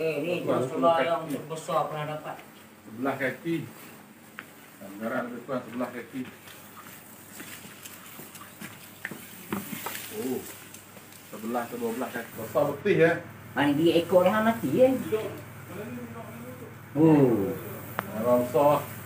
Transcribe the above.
Ni Rasulullah yang besar pernah dapat. Sebelah kaki. Anggaran lebih kurang sebelah kaki. Oh. Sebelah ke 12 kaki. Besar betul ya. Mana dia ekor yang mati ya. Oh. Besar.